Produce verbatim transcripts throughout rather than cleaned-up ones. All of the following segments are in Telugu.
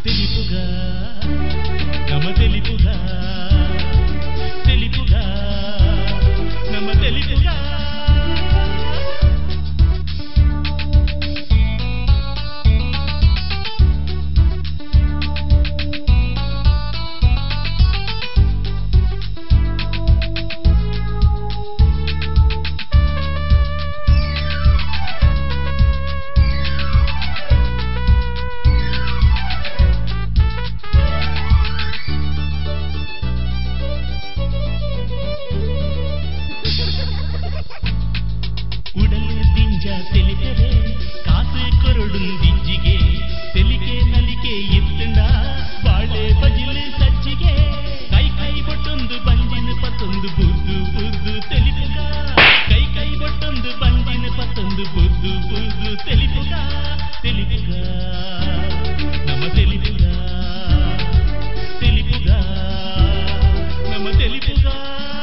తెలుపుగా నమ తెలుపుగా తెలుపుగా నమ తెలుపుగా తెలిపరే కాసు కొరడుందిజ్జిగే తెలికే నలికే ఎత్తుండ బాళే బజిలు సజ్జిగే కై కై బొట్టొందు బంజిన పತ್ತొంದು బుర్దు బుర్దు తెలుపుగా కై కై బొట్టొందు బంజిన పತ್ತొంದು బుర్దు బుర్దు తెలుపుగా తెలుపుగా నమ తెలుపుగా తెలుపుగా నమ తెలుపుగా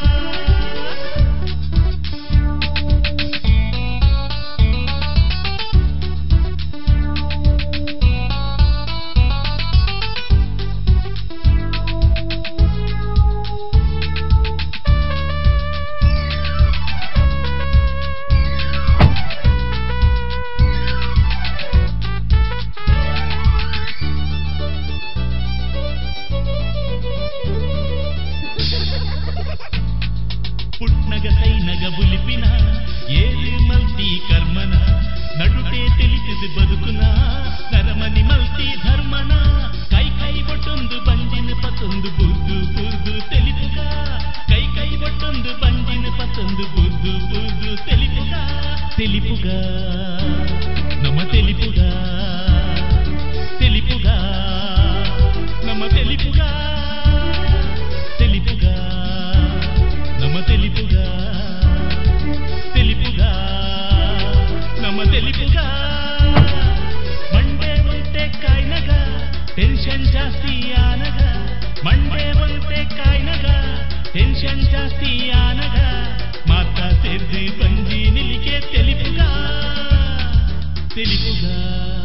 నగబులిపిన ఏది మల్టీ కర్మన నడుటే తెలిసిది బతుకున నరమని మల్టీ ధర్మన కై కై బొట్టొందు బంజిన పತ್ತొంದು బుర్దు బుర్దు తెలుపుగా కై కై బొట్టొందు బంజిన పತ್ತొంದು బుర్దు బుర్దు తెలుపుగా తెలుపుగా నమ తెలుపుగా తెలుపుగా నమ తెలుపుగా తెలుపుగా నమ తెలుపుగా తెలుపుగా నమ తెలుపుగా మండే ఉంటే కాయనగా టెన్షన్ జాస్తి ఆనగా మండే ఉంటే కాయనగా టెన్షన్ జాస్తి ఆనగా మాతా తెర్ది బంజి నిలికే తెలుపుగా తెలుపుగా